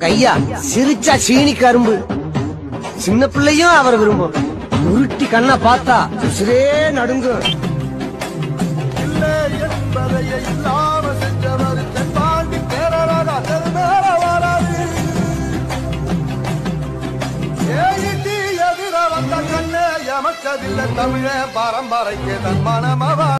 கையா சிரிச்சா சீனி கரும்பு. சின்ன பிள்ளையும் அவர் விரும்பும். உருட்டி கண்ணா பார்த்தா உசுரே நடுங்கும். எமக்கதில்லை தமிழ பரம்பரைக்கு தன் மனமவா